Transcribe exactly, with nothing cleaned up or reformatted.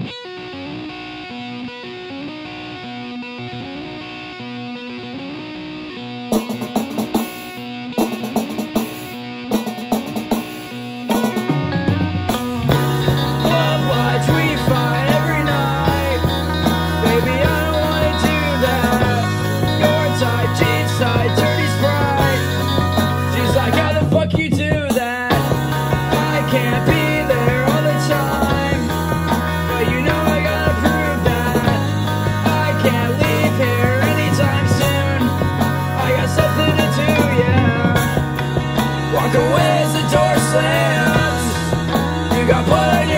Can't be there all the time, but you know I gotta prove that I can't leave here anytime soon. I got something to do, yeah. Walk away as the door slams. You got blood on your